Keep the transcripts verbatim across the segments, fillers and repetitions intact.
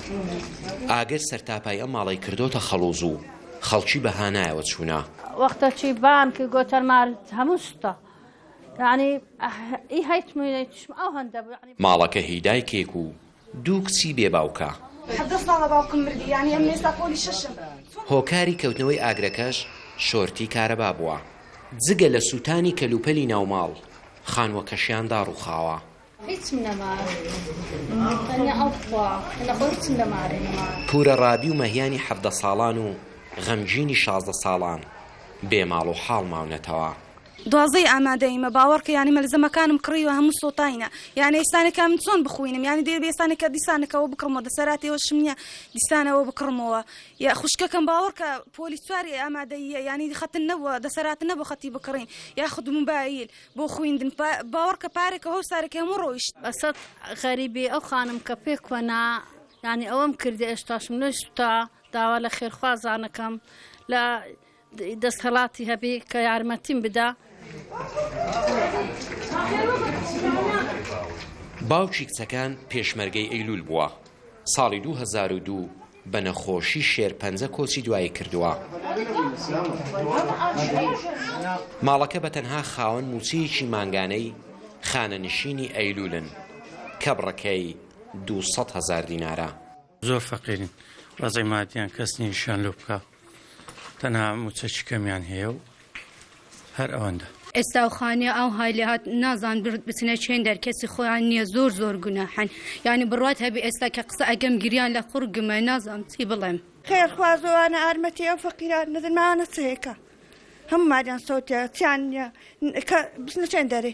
ئاگەر سەرتاپای ئەم ماڵەی کردۆتە خەڵوز و خەڵکی بەهانایەوە چوونە وەختەچی بانکی گۆتەرمار هەموو شتە یعنی ئی هەیتمویتشم ئەو هەندە ماڵەکە هیدای کێک و دوو کچی بێ باوکە هۆکاری کەوتنەوەی ئاگرەکەش شۆرتی کارەبا بووە جگە لە سووتانی کەلوپەلی ناوماڵ خانوەکەشیان داڕووخاوە پورە ڕابی و مەهیانی حەفدە ساڵان و غەمگینی شازدە ساڵان بێماڵ و حاڵ ماونەتەوە دوازەی ئامادەیمە باوەڕکە ینی مەلزەمەکانم کڕیوە هەموو سۆتاینە یعنی ئێستانێکا من چۆن بخوێنم ینی دێ بێستانێکە دیسانەکەەوە بکڕمەوە دەسەراتەوە شمنیە دیسانەوە بکڕمەوە یا خوشکەکەم باوەڕکە پۆلیس سواری ئامادەیە ینی خەتن نەبووە دەسەرات نەبوو خەتی بکڕین یاخود موبایل بۆ خوێندن باوەڕکە پارێکە هەو سارێکی هەموو ڕۆیشت بەسەد غەریبی ئەو خانم کە پێکوەنا ینی ئەوەم کردی ئێستاشم نوێشتا داوا لە خێرخوازانەکەم لە دەستهەڵاتی هەبی کە یارمەتیم بدا باوکی کچەکان پێشمەرگەی ئەیلول بووە ساڵی دوو هەزار و دوو بە نەخۆشی شێرپەنجە کۆچی دوایی کردووە ماڵەکە بە تەنها خاوەن موچەیەکی مانگانەی خانەنشینی ئەیلولن کە بڕەکەی دووسەد هەزار دینارە زۆر فەقیرین ڕزەی مادیان کەس نیشان لێ بکە تەنها موچەی کەمیان هەیە و هەر ئەوەندە ئێستا و خانیە ئەو هایلێهات نازان برد بچنە چێن دەرکەسی خۆیان نییە زۆر زۆر گوناحن یعنی بڕات هەبی ئێستا کە قسە ئەگەم گریان لە قورگمە نازانم چی بڵێم خێرخوازەوانە ئارمەتی ئەو فەقیران نەدرمانە چەیەکە هەموو مادیان سەوتە چیان بچنە چێن دەرێ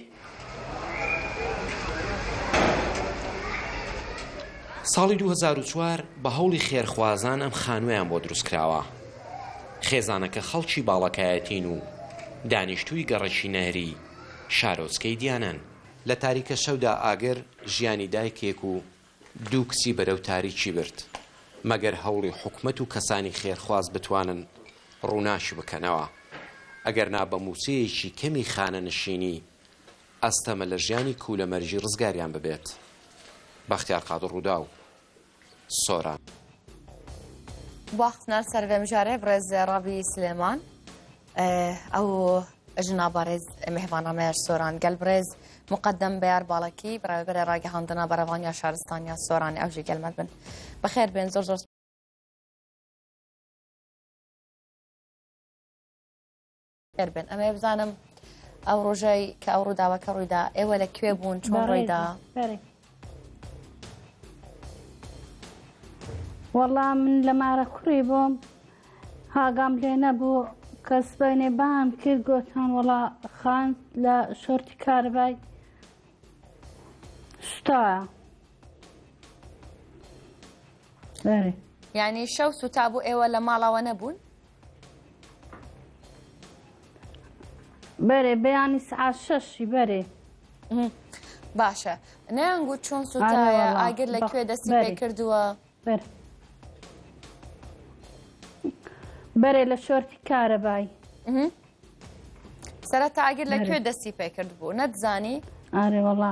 ساڵی دوو هەزار و چوار بە هەوڵی خێرخوازان ئەم خانوویان بۆ دروستکراوە خێزانەکە خەڵکی باڵەکایەتین و دانیشتووی گەڕەکی نەهری شارۆچکەی دیانەن لە تاریکە شەودا ئاگەر ژیانی دایکێک و دوو کچی بەرەو تاریکی برد مەگەر هەوڵی حکومەت و کەسانی خێرخواز بتوانن ڕووناشی بکەنەوە ئەگەر نا بە موچەیەکی کەمی خانە نشینی ئەستەمە لە ژیانی کوولەمەرجی ڕزگاریان ببێت بەختیار قادر ڕوودا و سۆران باختنا سەرێ مژارێ بڕێز ڕابی سلێمان ئەو ژنا بەڕێز میهمانەمەیەش سۆران گەل بڕێز مقدم بەیار باڵەکی بەڕێوەبەرە ڕاگەهاندنا بەرەوانیا شارستانیا سۆرانی ئەوژی گەلمەت بن بەخێر بێن زۆر زۆر خێر بێن ئەمە بزانم ئەو ڕۆژەی کە ئەو ڕووداوەکە ڕوویدا ئێوە لەکوێ بوون چۆن ڕوویدا وەڵام من لە مارە کوڕی بۆم هاگام لێ نەبوو کەس بەینێ بام کرد گۆتان وەڵا خان لە شۆرتی کارەبای سوتایە یعنی شەو سوتا بوو ئێوە لە ماڵەوە نەبوون بەرێ بەیانی سعات شەشی بەرێ باشە نەیانگووت چۆن سوتایە ئاگر لەکوێ دەستی پێ کردووە بەرێ لە شۆرتی کارەبای سەرەتا ئاگر لەکوێ دەستی پێ کرد بوو نەتزانی ئارێ وەڵا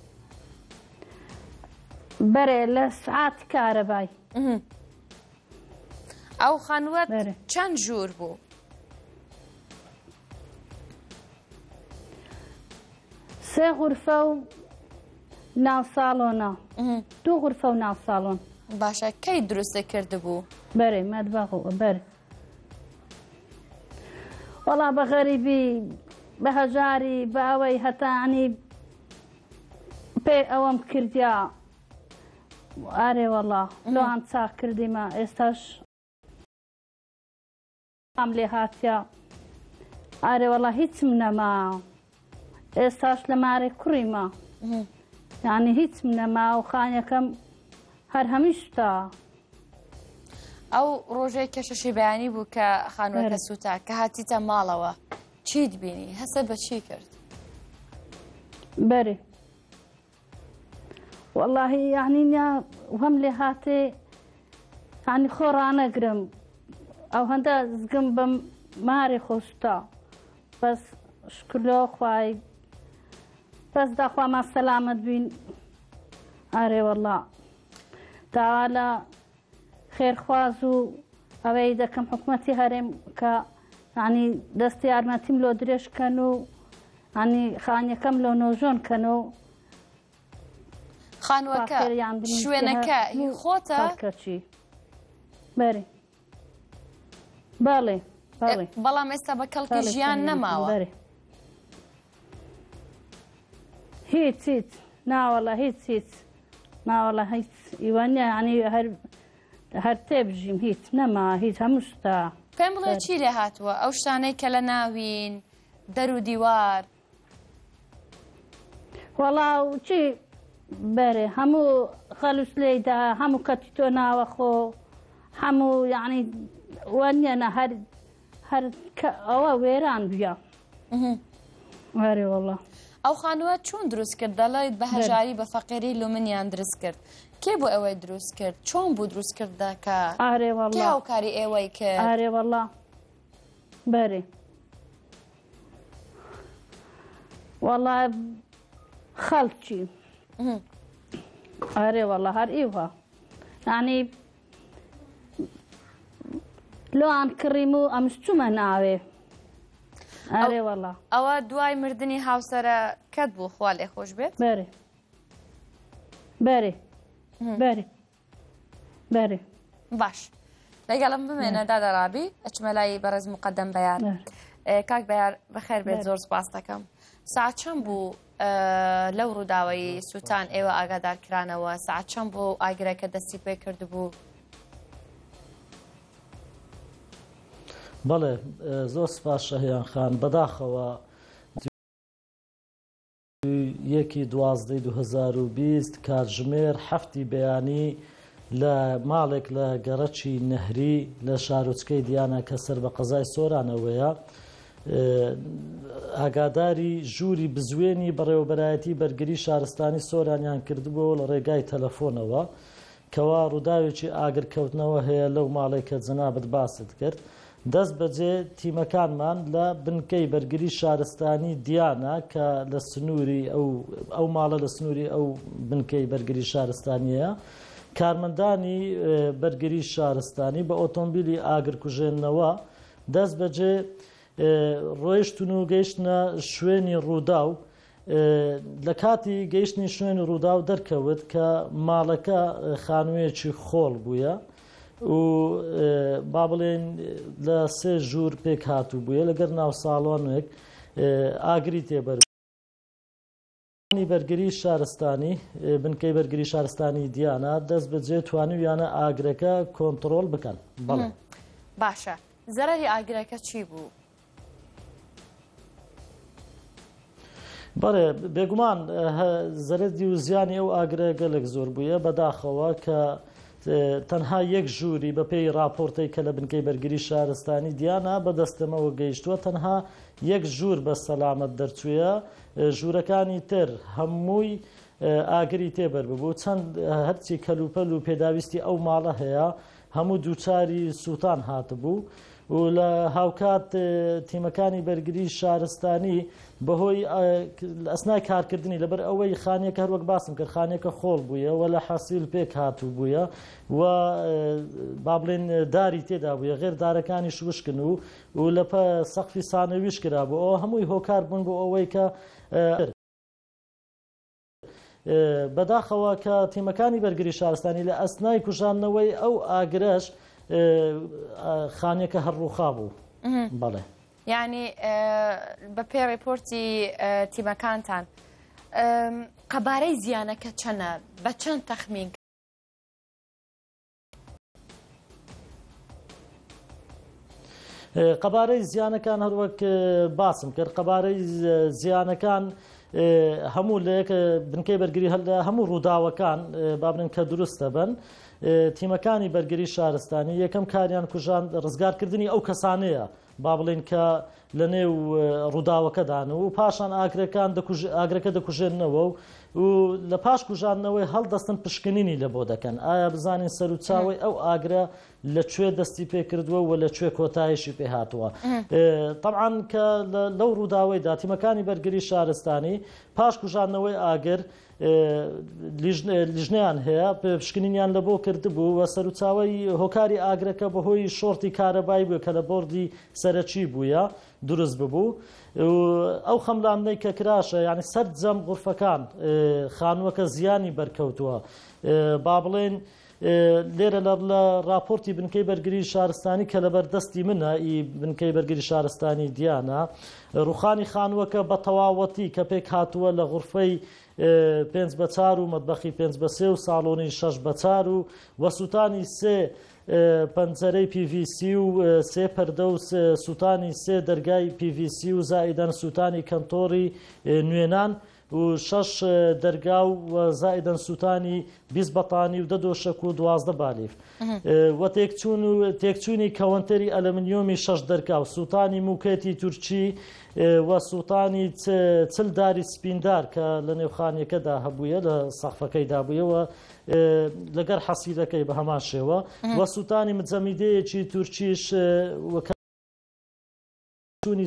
بەرێ لە سعات کارەبای ئەو خانووەت چەند ژوور بوو سێ غورفە و ناو ساڵۆنە دوو غورفە و ناو ساڵۆن باشە کەی دروستە کرد بوو بەرێ مەتبەخ بەرێ وەڵا بە غەریبی بە هەژاری بە ئەوەی هەتانی پێ ئەوەم کردیا ئارێ وەڵا لۆهان چاک کردیمە ئێستاش ئەم لێ هاتیا ئارێ وەڵا هیچم نەما ئێستاش لە مارێ کوڕیمە یعنی هیچم نەما و خانیەکەم هەر هەمیشتا ئەو ڕۆژەی کەشەشی بەیانی بوو کە خانووەکە سووتا کە هاتیتە ماڵەوە چیت بینی هەسە بە چی کرد بەرێ وەڵاهی یعنی هەم لێ هاتێ ینی خۆ ڕانەگرم ئەو هەندە زگم بەم مارێ خۆشتا بەس شکلۆ خوای بەس داخوا ما سەلامەت بین ئارێ وەڵا داوا لە خێرخواز و ئەوەی دەکەم حکوومەتی هەرێم کە ینی دەستی یارمەتیم لۆ درێژکەن و ینی خانیەکەم لۆ نۆژۆن کەن و خانوەکە شوێنەکە خۆتە کەچی بەری باڵێ باڵێ بەڵام ئێستا بە کەڵکی ژیان نەماوە هیچ هیچ ناوەڵە هیچ هیچ ناوەڵە هیچ ئیوانە ینی هەر هەر تێبژیم هیچ نەما هیچ هەموو شتا پێم بڵێ چی لێ هاتووە ئەو شتانەی کە لە ناوین دەر و دیوار وەڵاو چی بەرێ هەموو خەلوس لێدا هەموو کەتی تۆ ناوە خۆ هەموو یعنی وەنیەنە هەر هەر ئەوە وێران بیا وەرێ وەڵا ئەو خانووە چۆن دروست کرد دەڵێت بە هەژاری بە فەقیری لومنیان دروست کرد کێ بۆ ئەوەی دروست کرد چۆن بوو دروست کردە کە ئارێ وەڵا کێ هاوکاری ئێوەی کرد ئارێ وەڵا بەرێ وەڵا خەڵکی ئارێ وەڵا هەر ئیوها یعنی لۆیان کڕیم و ئەمش چوومە ناوێ ئارێ وەڵا ئەوە دوای مردنی هاوسەرە کەت بوو خوا لێ خۆش بێت بەرێ بەرێ بەرێ بەرێ باش لەگەڵم بمێنە دادەڕابی ئەچمە لای بەڕێز مقەدەم بەیار کاک بەیار بەخێر بێت زۆر سپاس دەکەم ساعت چەند بوو لەو ڕووداوەی سووتان ئێوە ئاگادارکرانەوە ساعت چەند بوو ئاگرەکە دەستی پێ کردبوو بەڵێ زۆر سپاس شەهیان خان بەداخەوە یەکی دوازدەی دوو هەزار و بیست کاتژمێر هەفتی بەیانی لە ماڵێک لە گەڕەکی نەهری لە شارۆچکەی دیانە کە سەر بە قەزای سۆرانەوەیە ئاگاداری ژووری بزوێنی بەڕێوەبەرایەتی بەرگری شارستانی سۆرانیان کردبووە لە ڕێگای تەلەفۆنەوە کەوا ڕووداوێکی ئاگرکەوتنەوە هەیە لەو ماڵێک کە جەنابەت باست کرد دەست بەجێ تیمەکانمان لە بنکەی بەرگری شارستانی دیانە کە لە سنووری ئەو ماڵە لە سنووری ئەو بنکەی بەرگری شارستانیە کارمەندانی بەرگری شارستانی بە ئۆتۆمبیلی ئاگرکوژێنەوە دەست بەجێ ڕۆیشتون و گەیشتنە شوێنی ڕوودا و لە کاتی گەیشتنی شوێنی ڕوودا و دەرکەوت کە ماڵەکە خانوویەکی خۆڵ بووە و با بڵێن لە سێ ژوور پێک هاتوو بووە لەگەر ناو ساڵۆنێک ئاگری تێبەر بەرگری شارستانی بنکەی بەرگری شارستانی دیانە دەست بەجێ توانیویانە ئاگرەکە کۆنتڕۆڵ بکەن بەڵێ باشە زەرەری ئاگرەکە چی بوو؟ بەڵێ بێگومان زەرەری و زیانی ئەو ئاگرە گەلێک زۆر بووە بەداخەوە کە تەنها یەک ژووری بە پێی راپۆرتەی کە لە بنکەی بەرگری شارستانی دیانە بەدەستەمەوە گەیشتووە تەنها یەک ژوور بە سەلامەت دەرچوویە ژوورەکانی تر هەمووی ئاگری تێبەر ببوو چەند هەرچی کەلوپەل و پێداویستی ئەو ماڵە هەیە هەموو دووچاری سووتان هاتبوو و لە هاوکات تیمەکانی بەرگری شارستانی بەهۆی ئەسنای کارکردنی لەبەر ئەوەی خانیەکە هەروەک باسم کرد خانیەکە خۆڵ بووە و لە حەسیل پێک هاتوو بووە و با بڵێن داری تێدا بووە غێر دارەکانی شوشکن و و لە سەقفی سانەویش کرا بوو ئەوە هەمووی هۆکار بوون بۆ ئەوەی کە بەداخەوە کە تیمەکانی بەرگری شارستانی لە ئەسنای کوژانەوەی ئەو ئاگرەش خانیەکە هەرڕووخا بوو بەڵێ یعنی بە پێ ڕێپۆرتی تیمەکانتان قەبارەی زیانەکە چەنە بە چەند تەخمین قەبارەی زیانەکان هەروەک باسم کرد قەبارەی زیانەکان هەموو لە بنکەی بەرگری هەلدا هەموو ڕووداوەکان بابنن کە دروستە بن تیمەکانی بەرگری شارستانی یەکەم کاریان کوژان ڕزگارکردنی ئەو کەسانەیە با بڵێن کە لە نێو ڕووداوەکەدان و پاشان ئاگرەکان ئاگرەکە دەکوژێننەوە و و لە پاش کوژانەوەی هەڵدەستن پشکنینی لە بۆ دەکەن ئایا بزانین سەر و چاوی ئەو ئاگرە لەکوێ دەستی پێ کردووە و لەکوێ کۆتایشی پێ هاتووە طبعاان کە لەو ڕووداوەیدا تیمەکانی بەرگری شارستانی پاش کوژانەوەی ئاگر لیژنیان هەیە پشکنینیان لە بۆ کردبوو و سەر و چاوی هۆکاری ئاگرەکە بەهۆی شۆرتی کارەبایی بووە کە لە بۆردی سەرەکی بووە دروست ببوو ئەو خەملانەی کە کراشە ینی سەر جەم غورفەکان خانووەکە زیانی بەرکەوتووە با بڵێن لێرە لە راپۆرتی بنکەی بەرگری شارستانی کە لەبەردەستی منە ئی بنکەی بەرگری شارستانی دیانە ڕوخانی خانووەکە بە تەواوەتی کە پێک هاتووە لە غورفەی پێنج بە چار و مەتبەخی پێنج بە سێ و ساڵۆنی شەش بە چار و وەسووتانی سێ پەنجەرەی پی ڤی سی و سێ پەردە و سووتانی سێ دەرگای پی ڤی سی و زائیدەن سووتانی کەنتۆری نوێنان و شەش دەرگا و زائیدەن سووتانی بیست بەتانی و دە دۆشەک و دوازدە بالیف و تێکچوونی کەوەنتەری ئەلەمنیۆمی شەش دەرگا و سووتانی موکێتی تورکی و سووتانی چلداری سپیندار کە لە نێوخانیەکەدا هەبووە لە سەقفەکەیدا بوویەوە لەگەر حەسیدەکەی بە هەمان شێوە و سووتانی مجەمیدەیەکی تورکیش وەکچوونی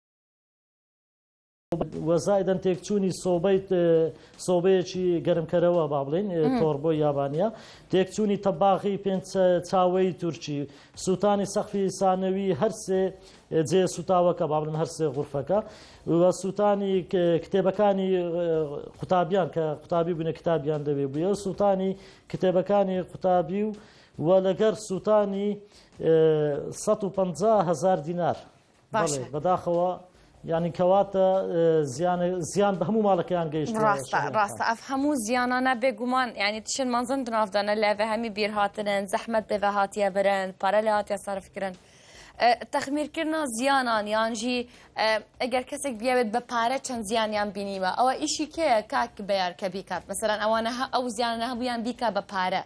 وەزایدەن تێکچوونی سۆبەیت سۆبەیەکی گەرمکەرەوە با بڵێن تۆڕ بۆ یابانیا تێکچوونی تەباغی پێنج چاوەی تورکی سووتانی سەقفی سانەوی هەرسێ جێ سوتاوەکە با بڵێن هەرسێ غورفەکە و سووتانی کتێبەکانی قوتابیان کە قوتابی بوونە کتابیان دەوێ بووە سووتانی کتێبەکانی قوتابی و و لەگەر سووتانی سەد و پەنجا هەزار دینار بەداخەوە یعنی کەواتە زیان بە هەموو ماڵەکەیان گەیشت ڕاستە ئەف هەموو زیانانە بێگومان ینی تشن مانزن دناافدانە لەڤە هەمی بیرهاتنن زەحمەت بێڤە هاتیە برن پارە لە هاتیە سەرفکردن تەخمیرکردنا زیانان یانجی ئەگەر کەسێک بیاوێت بە پارە چەند زیانیان بینیوە ئەوە ئیشی کەیە کاک بەیار کە بیکات مەسەرەن ئەوانە ئەو زیانە هەبوویان بیکە بە پارە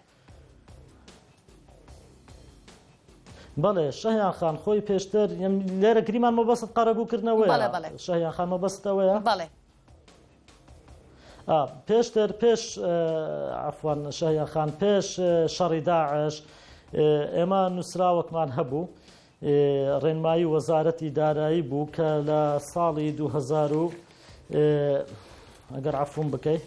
بەڵێ شەهیان خان خۆی پێشتر لێرە گریمان مەبەست قەرەبووکردنەوەی شەهیان خان مەبەستەوەیە بەڵێ پێشتر پێش عفوان شەهیان خان پێش شەڕی داعش ئێمە نووسراوەکمان هەبوو ڕێنمایی وەزارەتی دارایی بوو کە لە ساڵی دوو هەزار و ئەگەر عفوم بکەی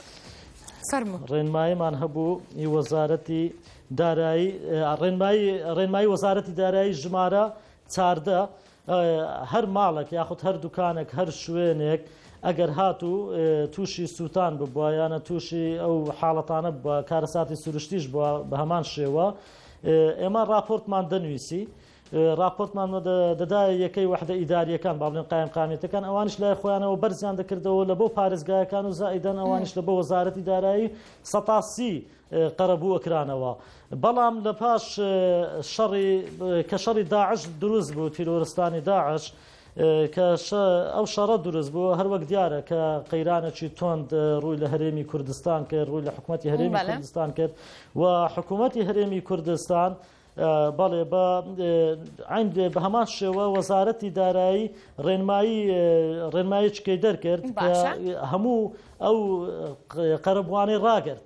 ڕێنماییمان هەبوو ئی وەزارەتی دارایی ڕێنمایی وەزارەتی دارایی ژمارە چاردە هەر ماڵێک یاخود هەر دوکانێک هەر شوێنێک ئەگەر هاتوو تووشی سووتان ببووە یانە تووشی ئەو حاڵەتانە بە کارەساتی سروشتیش بووە بە هەمان شێوە ئێمە راپۆرتمان دەنوویسی راپۆرتمان دەدا یەکەی وحدە ئیداریەکان با بڵێن قایم قامێتەکان ئەوانش لای خۆیانەوە بەرزیان دەکردەوە لە بۆ پارێزگایەکان و زائیدەن ئەوانش لە بۆ وەزارەتی دارایی سەتاسی قەرەبوو ئەکرانەوە بەڵام لە پاش شەڕی کە شەڕی داعش دروست بوو تیرۆرستانی داعش کە ئەو شەڕە دروست بووە هەروەک دیارە کە قەیرانێکی تۆند ڕووی لە هەرێمی کوردستان کرد ڕووی لە حکوومەتی هەرێمی کوردستان کرد و حکوومەتی هەرێمی کوردستان بەڵێ عین بە هەمان شێوە وەزارەتی دارایی ڕێنمایی ڕێنماییچکەی دەرکرد هەموو ئەو قەرەبوانەی ڕاگرت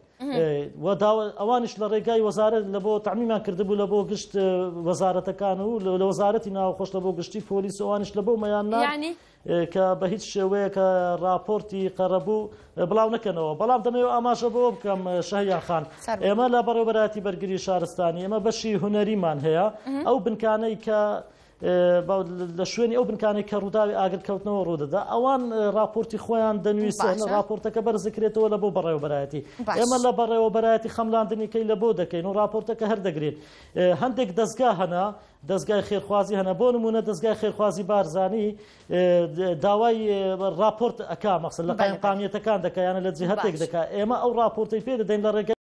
ئەوانش لە ڕێگای وەزارەت لە بۆ تەعمیمان کردبوو لە بۆ گشت وەزارەتەکان و لە وەزارەتی ناوخۆش لە بۆ گشتی پۆلیس ئەوانش لە بۆ مەیاننا کە بە هیچ شێوەیە کە راپۆرتی قەرەبوو بڵاو نەکەنەوە بەڵام دەمەوێت ئاماژە بۆ بکەم شەهیان خان ئێمە لە بەڕێوەبەراتی بەرگری شارستانی ئێمە بەشی هونەریمان هەیە ئەو بنکانەی کە لە شوێنی ئەو بنکانێک کە ڕووداوی ئاگرکەوتنەوە ڕوودەدا ئەوان راپۆرتی خۆیان دەنوویسن راپۆرتەکە بەرزکرێتەوە لە بۆ بەڕێوەبەرایەتی ئێمە لە بەڕێوەبەرایەتی خەملاندنیکەی لە بۆ دەکەین و راپۆرتەکە هەردەگرێت هەندێک دەستگا هەنا دەستگای خێرخوازی هەنا بۆ نمونە دەستگای خێرخوازی بارزانی داوای راپۆرت ئەکا مەقسەد لە قایم قامیەتەکان دەکەیانە لە جیهەتێک دەکات ئێمە ئەو راپۆرتەی پێ دەدەین لە ڕێگەی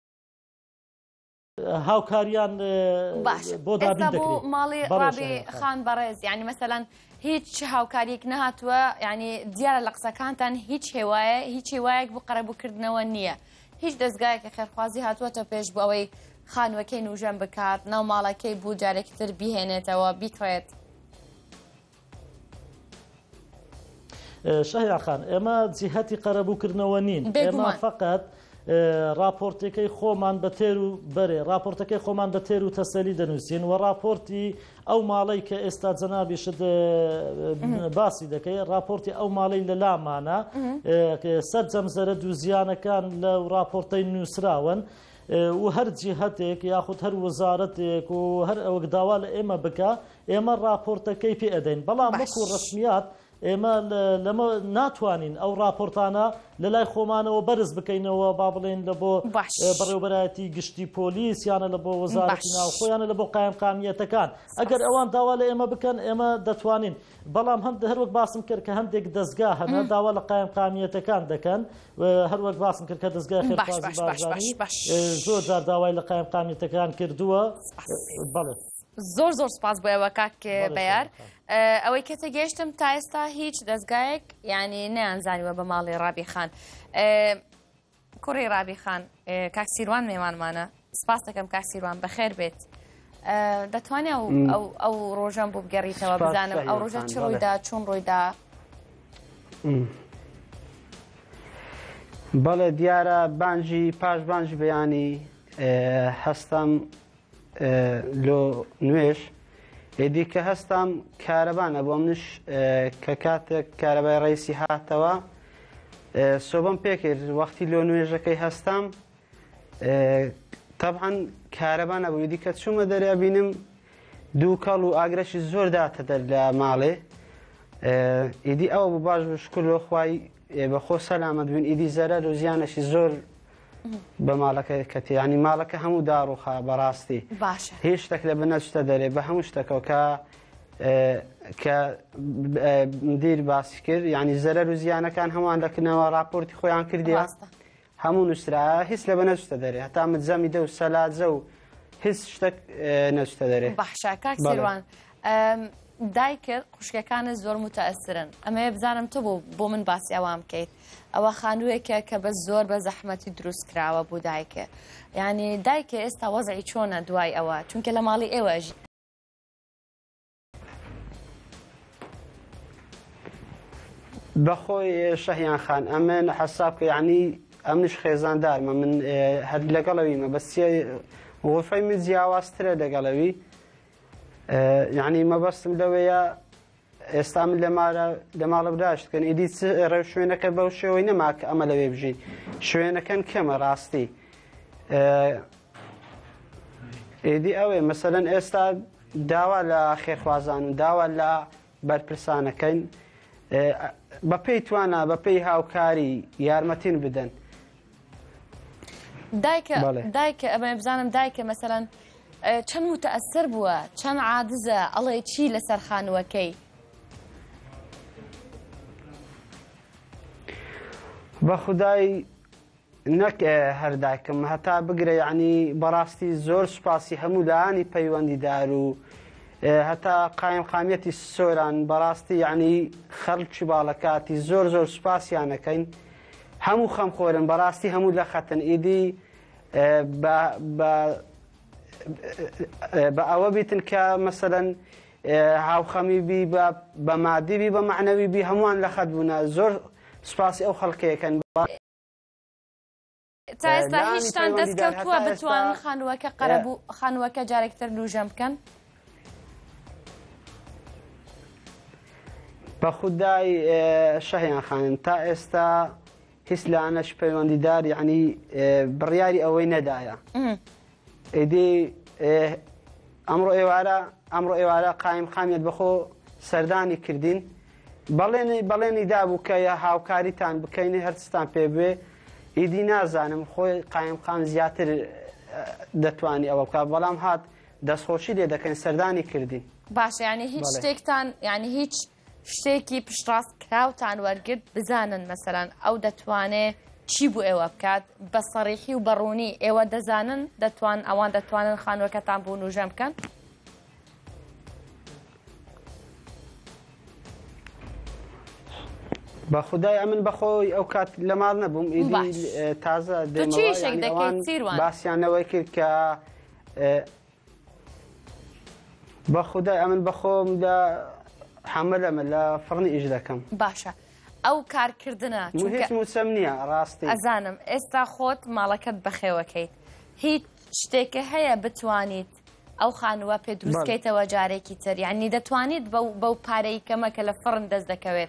هاوکاریان بۆ دابین دەکرێت ماڵی ڕابی خان بەڕێز یعنی مەسەلەن هیچ هاوکاریەک نهاتووە ینی دیارە لە قسەکانتان هیچ هێوایە هیچ هێوایەک بۆ قەرەبووکردنەوە نییە هیچ دەستگایەکە خێرخوازی هاتووەتە پێش بۆ ئەوەی خانوەکەی نوژەم بکات ناو ماڵەکەی بوو جارێکی تر بیهێنێتەوە بیکڕێت شەهیان خان ئێمە جیهەتی قەرەبووکردنەوە نین ئێمە فقط راپۆرتەکەی خۆمان بە تێر و بەرێ راپۆرتەکەی خۆمان بە تێر و تەسەلی دەنووسین و راپۆرتی ئەو ماڵی کە ئێستا جەنابیشت باسی دەکەی راپۆرتی ئەو ماڵی لە لامانە سەد جەمزەرە دوو زیانەکان لە راپۆرتەی نووسراون و هەر جیهەتێک یاخود هەر وەزارەتێک و هەر ئەوەک داوا لە ئێمە بکە ئێمە راپۆرتەکەی پێ ئەدەین بەڵام وەکو ڕسمیات ئێمە لەمە ناتوانین ئەو راپۆرتانە لە لای خۆمانەوە بەرز بکەینەوە با بڵێن لە بۆ بەڕێوەبەرایەتی گشتی پۆلیس یانە لە بۆ وەزارەتی ناوخۆیانە لە بۆ قایم قامیەتەکان ئەگەر ئەوان داوا لە ئێمە بکەن ئێمە دەتوانین بەڵام هەند هەروەک باسم کرد کە هەندێک دەستگا هەنە داوا لە قایم قامیەتەکان دەکەن هەروەک باسم کرد کە دەستگای خێرخوازی بارزانی زۆر جار داوای لە قایم قامیەتەکان کردووە بەڵێ زۆر زۆر سپاس بۆ ئێوە کاک بەیار ئەوەی کە تێگەیشتم تا ئێستا هیچ دەستگایەک ینی نەیانزانیوە بە ماڵی ڕابی خان کوڕی ڕابی خان کاک سیروان میوانمانە سپاس دەکەم کاک سیروان بەخێر بێت دەتوانێت ئەو ڕۆژەم بوو بگەڕیتەوە بزانم ئەو ڕۆژە چ ڕوویدا چۆن ڕوویدا بەڵێ دیارە بانجی پاش بانجی بەیانی هەستم لۆ نوێش ئێدی کە هەستم کارەبانە بۆ منش کە کاتێک کارەبای ڕیسی هاتەوە سۆبم پێکرد وەختی لۆ نوێژەکەی هەستم تەبعەن کارەبانە بوو ئێدی کە چوومە دەریا بینم دوو کەڵ و ئاگرەشی زۆر داتە دەر لە ماڵێ ئیدی ئەوە بوو باش بوو شکر لۆ خوای بەخۆ سەلامەت بوون ئیدی زەرەر و زیانەشی زۆر بە ماڵەکە کەتی ینی ماڵەکە هەموو داڕوخا بەڕاستی هیچ شتێک لە بنەچتە دەرێ بە هەموو شتەکەەوە کە کە مدیر باسی کرد ینی زەرەر و زیانەکان هەمووان دەکردنەوە راپۆرتی خۆیان کردیە هەموو نووسرا هیچ لە بە نەچتە دەرێ هەتا مزەمی دە و سەلاجە و هیچ شتێک نەچتە دەرێ بەخشا کاک سیروان دایکت خوشکەکانت زۆر متەئەسرن ئەمەیە بزانم تۆ بۆ بۆ من باسی ئەوام بکەیت ئەوە خانوویەکە کە بە زۆر بە زەحمەتی دروست کراوە بۆ دایکە یعنی دایکە ئێستا وەزعی چۆنە دوای ئەوە چونکە لە ماڵی ئێوەژ بەخۆی شەهیان خان ئەمن حەساب کە یعنی ئەمنش خێزاندارمە من هەر لەگەڵەویمە بەسیە غرفەی من جیاوازترە لەگەڵەوی یعنی مەبەستم لەوەیە ئێستا من لە ماڵە براشتکەن ئیدی ڕێو شوێنەکە بەو شێوەی نەما کە ئەمە لەوێ بژین شوێنەکەن کەمە ڕاستی ئیدی ئەوێ مەسەلەن ئێستا داوا لە خێرخوازان و داوا لە بەرپرسانەکەین بەپێی توانە بەپێی هاوکاری یارمەتین بدەن دایکە ئەمە بزانم دایکە مەسەلەن چەند متەئەسر بووە چەند عادزە ئەڵێ چی لەسەر خانووەکەی بە خودای نەک هەردایکم هەتا بگرە یعنی بەڕاستی زۆر سوپاسی هەموو لایانی پەیوەندیدار و هەتا قایم قامیەتی سۆران بەڕاستی یعنی خەڵکی باڵەکاتی زۆر زۆر سوپاسیانەکەین هەموو خەمخۆرن بەڕاستی هەموو لە خەتن ئیدی بە ئەوە بیتن کە مەسەلەن هاوخەمی بی بە مادی بی بە معنەوی بی هەمووان لە خەت بوونە زۆر سوپاسی ئەو خەڵکەیەکەن تا ئێستا هیچتان دەستکەوتووە بتوان خانووەکە قەرەبوو خانووەکە جارێکتر لوژەم بکەن بە خودای شەهیان خانم تا ئێستا هیچ لایەنەش پەیوەندیدار یعنی بڕیاری ئەوەی نەدایە ئیدی ئەمڕۆ ئێوارە ئەمڕۆ ئێوارە قایم قامیەت بەخۆ سەردانی کردین بەڵێنی دابوو کە هاوکاریتان بکەین هەرچستان پێ بێ ئیدی نازانم خۆی قایم قام زیاتر دەتوانی ئەوە بکات بەڵام هات دەستخۆشی لێ دەکەین سەردانی کردین باشە یعنی هیچ شتێکتان یعنی هیچ شتێکی پشتڕاست کراوتان وەرگرت بزانن مەسەلەن ئەو دەتوانێت چی بوو ئێوە بکات بە سەڕیحی و بەڕوونی ئێوە دەزانن دەتوان ئەوان دەتوانن خانووەکەتان بۆ نوژەم بکەن بە خودای ئەمن بەخۆی ئەو کات لە ماڵ نەبووم ئیدی تازە دێمەوە باسییانەوەی کرد کە بە خودای ئەمن بەخۆم لە حەملەمە لە فڕنی ئیش دەکەم باشە ئەو کارکردنە هیچ موسەم نییە ڕاستی ئەزانم ئێستا خۆت ماڵەکەت بەخێوەکەیت هیچ شتێکە هەیە بتوانیت ئەو خانووە پێ دروستکەیتەوە جارێکی تر یعنی دەتوانیت بەو پارەی کەمە کە لە فڕن دەست دەکەوێت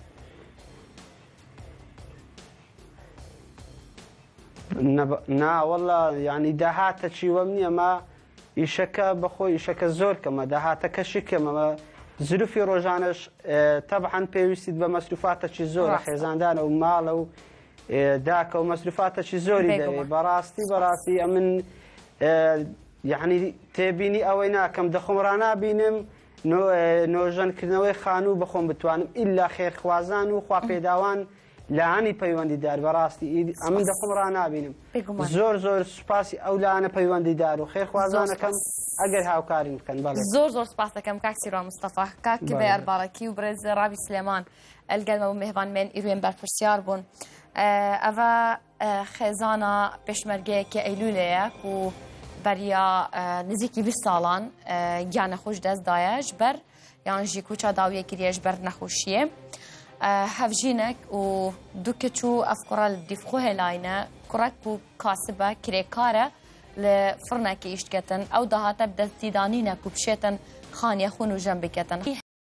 ناوەڵە ینی داهاتە چیوەم نییە ما ئیشەکە بەخۆی ئیشەکە زۆر کەمە داهاتە کەشی کەمەمە زروفی ڕۆژانش تەبعەن پێویستیت بە مەسروفاتەکی زۆرە خێزاندانە و ماڵە و داکە و مەسروفاتەکی زۆری دەوێت بەڕاستی بەڕاستی ئەمن یعنی تێبینی ئەوەی ناکەم دەخۆمڕان نبینم نۆژەنکردنەوەی خانوو بخۆم بتوانم ئیلا خێرخوازان و خواپێداوان لانی پەیوەندیدار بەڕاستی ئەمن دەخۆمڕان نبینم زۆر زۆر سوپاسی ئەو لاانە پەیوەندیدار و خێرخوازانەکەم ئەگەر هاوکاری بکەن بەڵێ زۆر زۆر سپاس دەکەم کاک سیروان مستەفا کاک بەیار باڵەکی و برێز ڕاوی سلێمان ئەلگەلمە و میهڤانمێن ئیروێن بەرپرسیار بوون ئەڤە خێزانە پێشمەرگەیەکی ئەیلولەیە و بەریا نزیکی بیست ساڵان گیانە خۆش دەستدایەش بەر یانژی کوچە داویە کریێش بەر نەخۆشیە هەڤژینێک و دوو کەچ و ئەفقڕە دیفخۆ هێلاینە کوڕەک و کاسبە کرێکارە لە فڕنێکی ئیشتکەتن ئەو داهاتە دەستیدانینە و بشێتن خانیە خون و ژەم بکەتن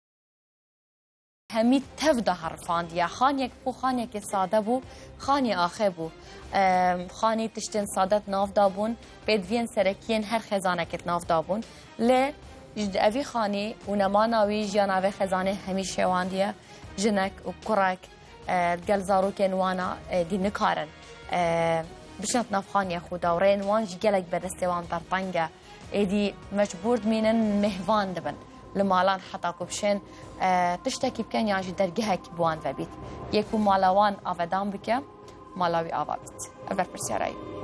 هەمی تەفدا هەڕفاندیە خانێک بۆ خانێکی سادە بوو خانی ئاخێ بوو خانی تشتێن سادەت ناودا بوون پێدڤێن سەرەکیên هەر خێزانێکت ناودا بوون لێ ئەڤی خانی و نەماناوی ژیاناوێ خێزانێ هەمی شێواندیە ژنێک و کوڕێک گەل زارۆکێن وانە دی نکارن بشەت نافخانیە خودا و ڕێن وانژی گەلێک بەدەستێوان بەرپەنگە ئێدی مەجبور دمێنن مهڤان دەبن لە ماڵان حتاکو بشێن تشتێکی بکەن یانژی دەرگەهێکی بوان بەبیت یەک و ماڵەوان ئاڤەدان بکە ماڵاوی ئاوا بیت ئەبەر پرسیارایی